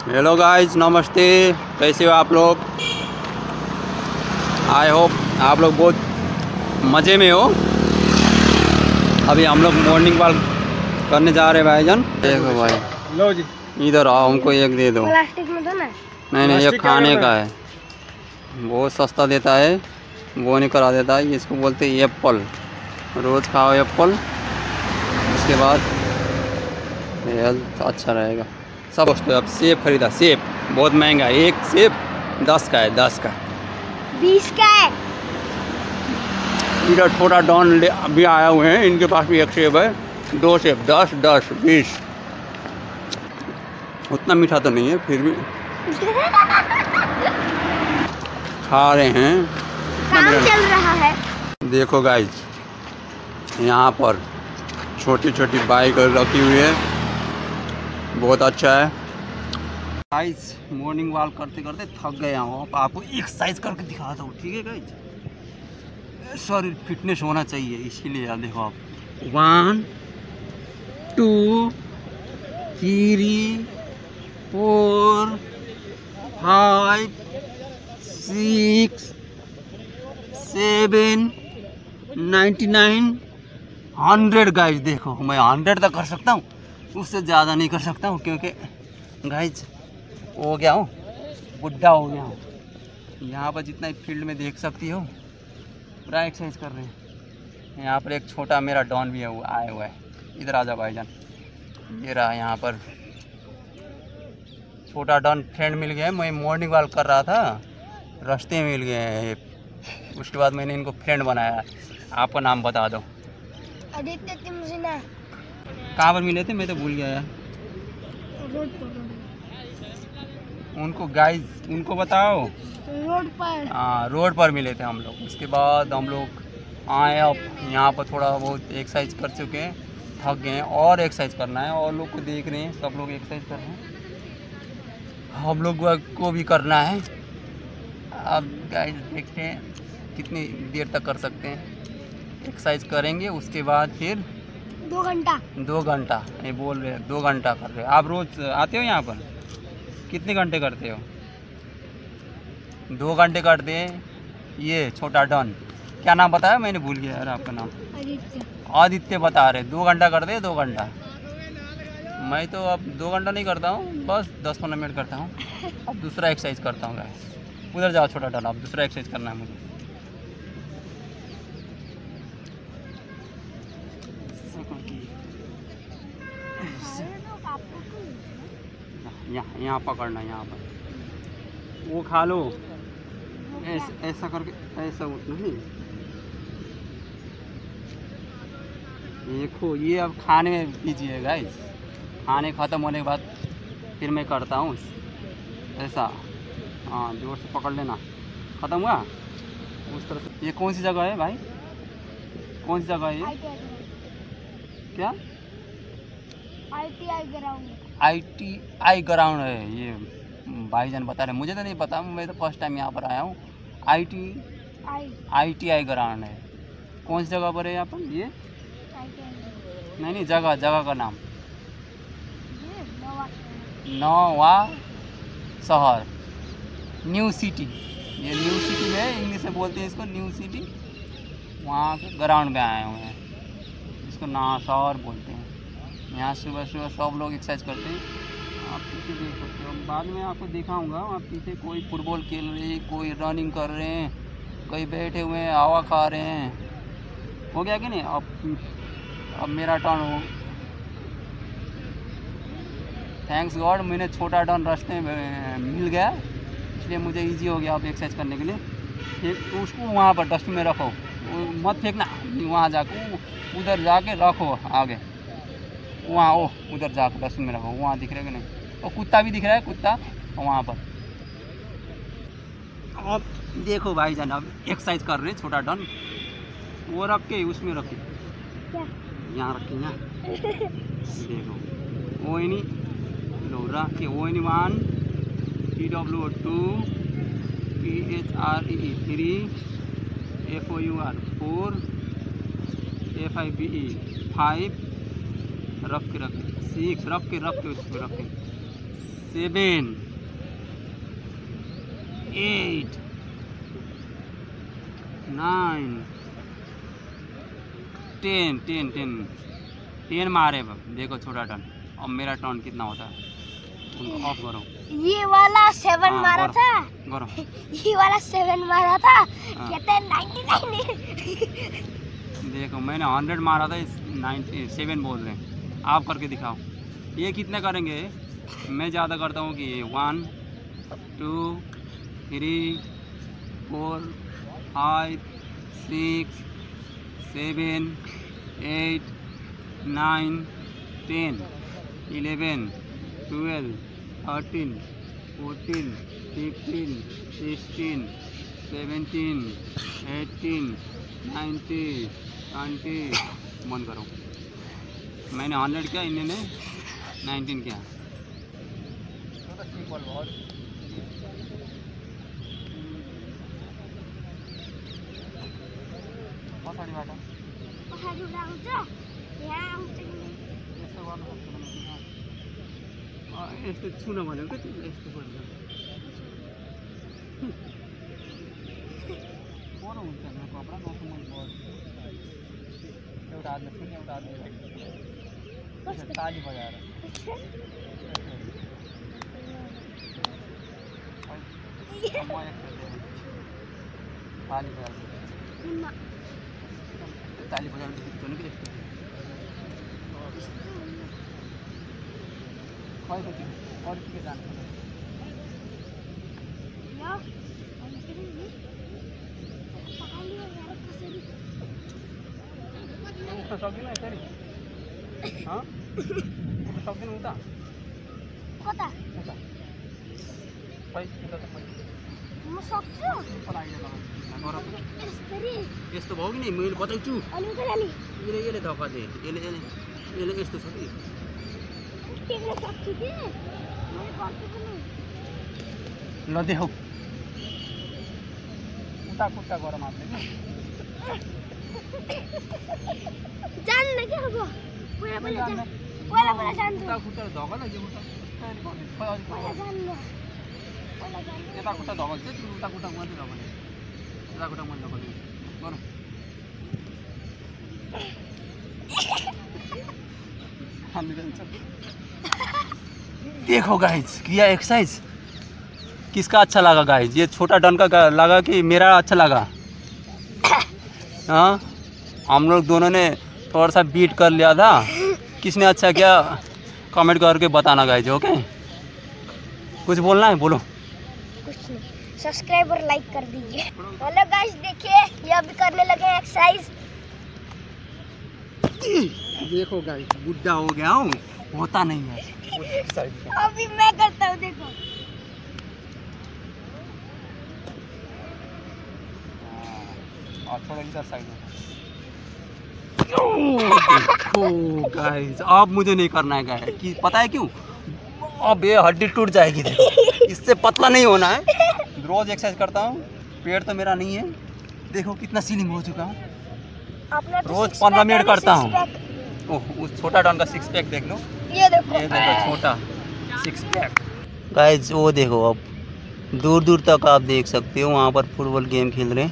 Hello guys, नमस्ते। कैसे हो आप लोग? आई होप आप लोग बहुत मज़े में हो। अभी हम लोग मॉर्निंग वॉक करने जा रहे हैं भाईजान। देखो भाई, लो जी, इधर आओ, हमको एक दे दो। प्लास्टिक में दो ना। नहीं, ये खाने का है, बहुत सस्ता देता है, वो नहीं करा देता है। इसको बोलते हैं एप्पल। रोज़ खाओ एप्पल, उसके बाद हेल्थ अच्छा रहेगा। सब दोस्तों, अब सेब खरीदा। सेब बहुत महंगा है, एक सेब 10 का है, 10 का। 20 का है। इधर छोटा डॉन अभी आया हुए हैं, इनके पास भी एक सेब है, 2 सेब, 10, 10, 20। उतना मीठा तो नहीं है, फिर भी खा रहे हैं। काम चल रहा है। देखो गाइज, यहाँ पर छोटी छोटी बाइक रखी हुई है, बहुत अच्छा है। गाइज, मॉर्निंग वॉक करते करते थक गए हूँ, आपको एक्सरसाइज करके दिखाता हूँ, ठीक है गाइज? शरीर फिटनेस होना चाहिए, इसीलिए यार देखो आप, 1 2 3 4 5 6 7 99 100 गाइज। देखो मैं 100 तक कर सकता हूँ, उससे ज़्यादा नहीं कर सकता हूँ, क्योंकि गाइज हो गया हूँ, बुढ़ा हो गया हूँ। यहाँ पर जितना फील्ड में देख सकती हो, पूरा एक्सरसाइज कर रहे हैं। यहाँ पर एक छोटा मेरा डॉन भी है, वो आया हुआ है। इधर आ जाओ भाईजान, ये रहा। यहाँ पर छोटा डॉन फ्रेंड मिल गया है। मैं मॉर्निंग वॉक कर रहा था, रास्ते में मिल गए हैं, उसके बाद मैंने इनको फ्रेंड बनाया। आपका नाम बता दो। आदित्य तिमसिना। कहाँ पर मिले थे, मैं तो भूल गया यार। रोड पर। उनको गाइस, उनको बताओ। रोड पर। हाँ, रोड पर मिले थे हम लोग। उसके बाद हम लोग आए, अब यहाँ पर थोड़ा बहुत एक्सरसाइज कर चुके हैं, थक गए हैं, और एक्सरसाइज करना है। और लोग को देख रहे हैं, सब लोग एक्सरसाइज कर रहे हैं, हम लोग को भी करना है। अब गाइस देखते हैं कितनी देर तक कर सकते हैं। एक्सरसाइज करेंगे, उसके बाद फिर 2 घंटा। 2 घंटा, ये बोल रहे हैं 2 घंटा कर रहे हैं। आप रोज़ आते हो यहाँ पर? कितने घंटे करते हो? 2 घंटे करते हैं। ये छोटा डॉन, क्या नाम बताया? मैंने भूल गया यार आपका नाम। आदित्य। आदित्य बता रहे 2 घंटा करते हैं, 2 घंटा। मैं तो अब 2 घंटा नहीं करता हूँ, बस 10-15 मिनट करता हूँ। अब दूसरा एक्सरसाइज करता हूँ गाइस। उधर जाओ छोटा डॉन, अब दूसरा एक्सरसाइज करना है मुझे। यहाँ पकड़ना, यहाँ पर वो खा लो, ऐसा करके, ऐसा नहीं। देखो ये अब खाने में कीजिए गाइस, खाने ख़त्म होने के बाद फिर मैं करता हूँ ऐसा। हाँ, जोर से पकड़ लेना। ख़त्म हुआ उस तरह से। ये कौन सी जगह है भाई, कौन सी जगह है ये? क्या? ITI ground. ITI ग्राउंड है ये, भाईजान बता रहे, मुझे तो नहीं पता, मैं तो फर्स्ट टाइम यहाँ पर आया हूँ। ITI ग्राउंड है। कौन सी जगह पर है यहाँ पर ये? नहीं, जगह का नाम नवा शहर, न्यू सिटी। ये न्यू सिटी में है, इंग्लिश में बोलते हैं इसको न्यू सिटी। वहाँ के ग्राउंड पे आए हुए हैं, इसको नवा शहर बोलते हैं। यहाँ सुबह सुबह सब लोग एक्सरसाइज करते हैं। आप पीछे देख सकते हो, बाद में आपको दिखाऊंगा। आप पीछे कोई फुटबॉल खेल रहे हैं, कोई रनिंग कर रहे हैं, कोई बैठे हुए हैं, हवा खा रहे हैं। हो गया कि नहीं? अब मेरा टर्न हो। थैंक्स गॉड, मैंने छोटा डॉन रास्ते में मिल गया, इसलिए मुझे इजी हो गया अब एक्सरसाइज करने के लिए। फिर तो उसको वहाँ पर डस्टबिन में रखो, मत फेंकना, वहाँ जाकर उधर जाके रखो आगे, वहाँ ओ उधर जाकर डस्टबिन में रखो। वहाँ दिख रहा है कि नहीं? और कुत्ता भी दिख रहा है, कुत्ता वहाँ पर। अब देखो भाईजान, अब एक्सरसाइज कर रहे हैं छोटा डॉन। वो रख के उसमें रखे, यहाँ रखे, यहाँ देखो। ओ नहीं लो, रख के ओ नहीं 1 TW 2 PHRE 3 FOUR 4 FIBE 5 रख के 6 रख के उस पर रखें 7 8 9 10 मारे। देखो छोटा टर्न। अब मेरा टर्न कितना होता है उनको ऑफ करो। ये वाला 7 हाँ, मारा करो, था। करो। ये वाला 7 मारा था। हाँ। कहते हैं 99। देखो मैंने 100 मारा था, 97 बोल रहे हैं। आप करके दिखाओ। ये कितने करेंगे? मैं ज़्यादा करता हूँ कि 1 2 3 4 5 6 7 8 9 10 11 12 13 14 15 16 17 18 19 20। बंद करो। मैंने 100 किया, इन्होंने 19 किया। यस्तो छुन भनेको कि यस्तो गर्नु बरु हुन्छ नि कपडा नसुमाइ पर्छ। एउटा हातले छुने, एउटा हातले ताली बजाएर ताली बजाएर ताली बजाएर कि यस्तो खै कति अरू के जान्छ? उठ्न सक्दिनँ यसरी? उठ्न सक्दिनँ उता कता? उता खै उता त खै म सक्छु। यस्तो भयो कि नि मैले बचाउँछु। अनि उता जाने। यसले धक्का दे। यसले यस्तो छ कि टेक्न सक्छु के? मैले गर्छु पनि। ल देऊ उता खुट्टा गर मात्रै जान्न के अब पहिला जान्छु। उता खुट्टा धक्का न यो खुट्टा पहिला जान्न। यता खुट्टा धक्का चाहिँ उता खुट्टा मात्रै धक्का दे। यता खुट्टा मात्रै धक्का दे। गरौँ। देखो गाइज किया एक्सरसाइज। किसका अच्छा लगा गाइज? ये छोटा डन का लगा कि मेरा अच्छा लगा? हाँ, हम लोग दोनों ने थोड़ा सा बीट कर लिया था। किसने अच्छा किया कमेंट करके बताना गाइज। ओके, कुछ बोलना है? बोलो। कुछ नहीं, सब्सक्राइब और लाइक कर दीजिए। हेलो गाइस, देखिए ये अभी करने लगे एक्सरसाइज। देखो गाइस बुढ़ा हो गया हूँ, होता नहीं है। अभी मैं करता हूँ, देखो। थोड़ा इधर साइड में। देखो गाइस अब मुझे नहीं करना है गाइस। कि पता है क्यों? अब ये हड्डी टूट जाएगी। देखो इससे पतला नहीं होना है। रोज एक्सरसाइज करता हूँ, पेट तो मेरा नहीं है। देखो कितना स्लिम हो चुका हूँ। रोज 15 मिनट करता हूँ। ओह, उस छोटा डॉन का 6 पैक देख लो। ये देखो छोटा 6 पैक गाइज। वो देखो अब दूर दूर तक आप देख सकते हो, वहाँ पर फुटबॉल गेम खेल रहे हैं।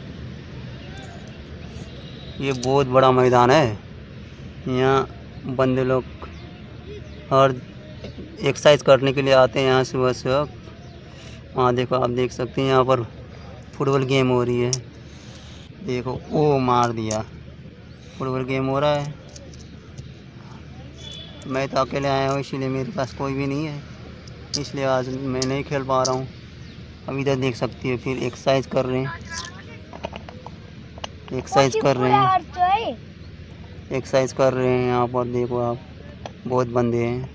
ये बहुत बड़ा मैदान है। यहाँ बंदे लोग हर एक्सरसाइज करने के लिए आते हैं यहाँ सुबह सुबह। वहाँ देखो आप देख सकते हैं, यहाँ पर फुटबॉल गेम हो रही है। देखो वो मार दिया। फुटबॉल गेम हो रहा है। मैं तो अकेले आया हूँ, इसीलिए मेरे पास कोई भी नहीं है, इसलिए आज मैं नहीं खेल पा रहा हूँ। अब इधर देख सकती है, फिर एक्सरसाइज कर रहे हैं। एक्सरसाइज कर रहे हैं यहाँ पर। देखो आप बहुत बंदे हैं।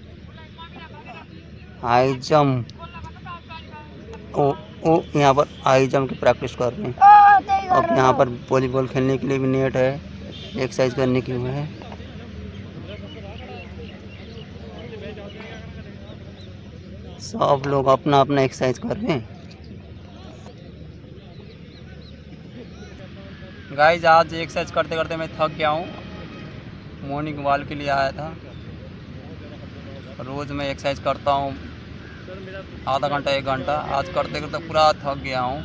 हाई जंप, ओ यहाँ पर हाई जंप की प्रैक्टिस कर रहे हैं। अब यहाँ पर वॉलीबॉल खेलने के लिए भी नेट है, एक्सरसाइज करने की वो है। सब लोग अपना अपना एक्सरसाइज कर रहे हैं। गाइज आज एक्सरसाइज करते करते मैं थक गया हूँ। मॉर्निंग वॉक के लिए आया था। रोज़ मैं एक्सरसाइज करता हूँ आधा घंटा 1 घंटा। आज करते करते पूरा थक गया हूँ।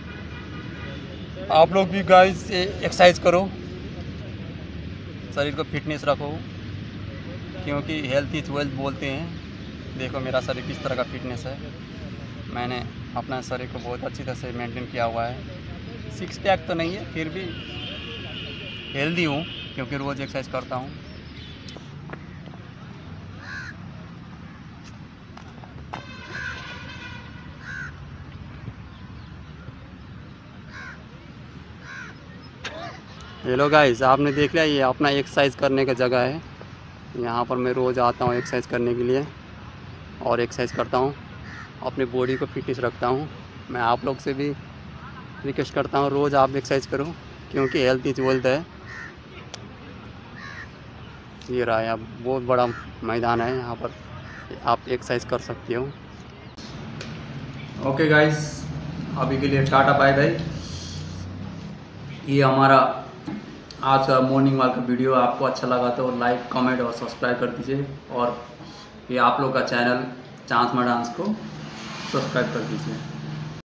आप लोग भी गाइस एक्सरसाइज करो, शरीर को फिटनेस रखो, क्योंकि हेल्थ इज वेल्थ बोलते हैं। देखो मेरा शरीर किस तरह का फिटनेस है। मैंने अपना शरीर को बहुत अच्छी तरह से मेंटेन किया हुआ है। 6 पैक तो नहीं है, फिर भी हेल्दी हूँ क्योंकि रोज़ एक्सरसाइज करता हूँ। हेलो गाइस, आपने देख लिया, ये अपना एक्सरसाइज करने का जगह है। यहाँ पर मैं रोज़ आता हूँ एक्सरसाइज करने के लिए और एक्सरसाइज करता हूँ, अपनी बॉडी को फिटनेस रखता हूँ। मैं आप लोग से भी रिक्वेस्ट करता हूँ रोज़ आप एक्सरसाइज करो, क्योंकि हेल्थ इज वेल्थ है। ये रहा है, बहुत बड़ा मैदान है, यहाँ पर आप एक्सरसाइज कर सकते हो। ओके गाइस, अभी के लिए टाटा बाय बाय। ये हमारा आज का मॉर्निंग वॉक का वीडियो आपको अच्छा लगा तो लाइक, कमेंट और सब्सक्राइब कर दीजिए, और ये आप लोग का चैनल चांस में डांस को सब्सक्राइब कर दीजिए।